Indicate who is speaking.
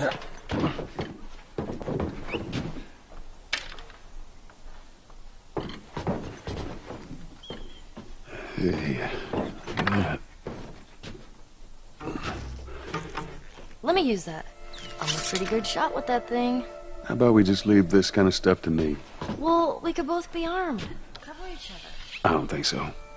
Speaker 1: Hey.
Speaker 2: Let me use that. I'm a pretty good shot with that thing.
Speaker 1: How about we just leave this kind of stuff to me?
Speaker 2: Well, we could both be armed. Cover each other.
Speaker 1: I don't think so.